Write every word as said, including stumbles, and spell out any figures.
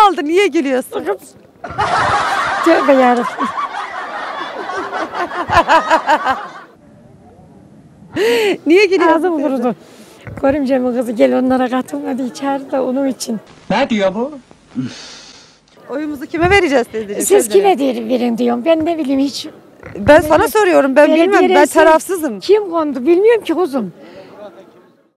oldu? Niye gülüyorsun? Tövbe yarabbim. Niye gülüyorsun? Ağzım kurudu. Görümcemin kızı gel onlara katılmadı içeride onun için. Ne diyor bu? Oyumuzu kime vereceğiz teyzeciğim? Siz Söyle. kime derim verin diyorum. Ben ne bileyim hiç. Ben sana soruyorum. Ben bilmem. Ben Belediyesi tarafsızım. Kim kondu bilmiyorum ki kuzum.